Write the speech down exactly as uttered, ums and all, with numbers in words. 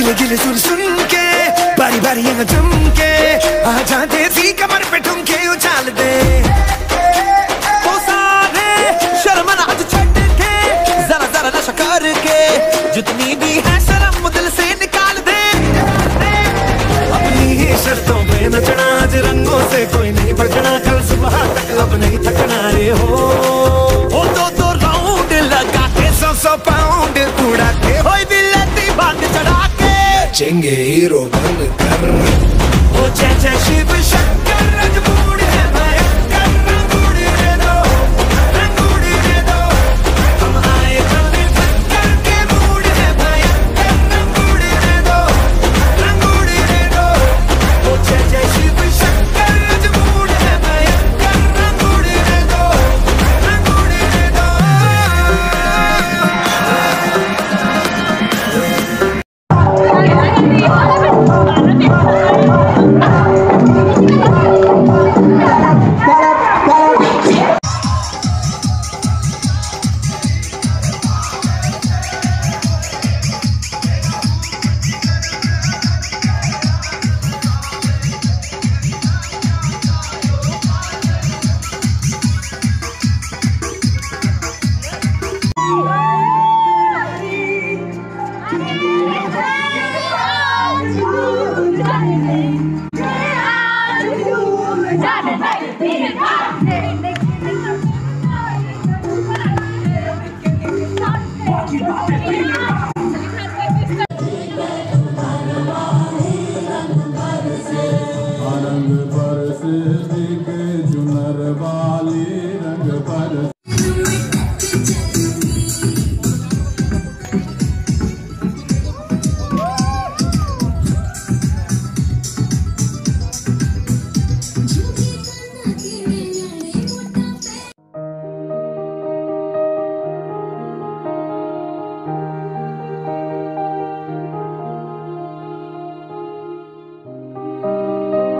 गिले गिले सुन सुन के बारी बारी यहाँ जम के आ जाते सी कमर पे ठुमके उछाल दे। वो सारे शर्म आज छट के जरा जरा नशा करके जितनी भी है शर्म दिल से निकाल दे। अपनी ही शर्तों पे नचना आज रंगों से कोई नहीं भगना कल सुबह तक अब नहीं थकना रे हो। वो दो दो राउंड लगा के सौ सौ पाउंड उड़ा के होई बिल्ली बांध चढ़ा के चेंगे हीरो बनकर। ओ जय जय शिव शक्ति।